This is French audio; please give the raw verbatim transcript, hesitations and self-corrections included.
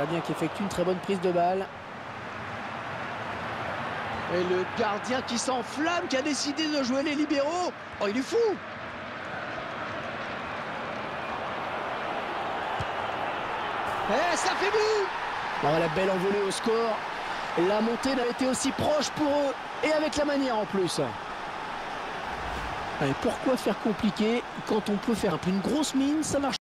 gardien qui effectue une très bonne prise de balle. Et le gardien qui s'enflamme, qui a décidé de jouer les libéraux. Oh, il est fou! Eh, ça fait but! Oh, la belle envolée au score. La montée n'a été aussi proche pour eux. Et avec la manière en plus. Allez, pourquoi faire compliqué quand on peut faire un peu une grosse mine, ça marche.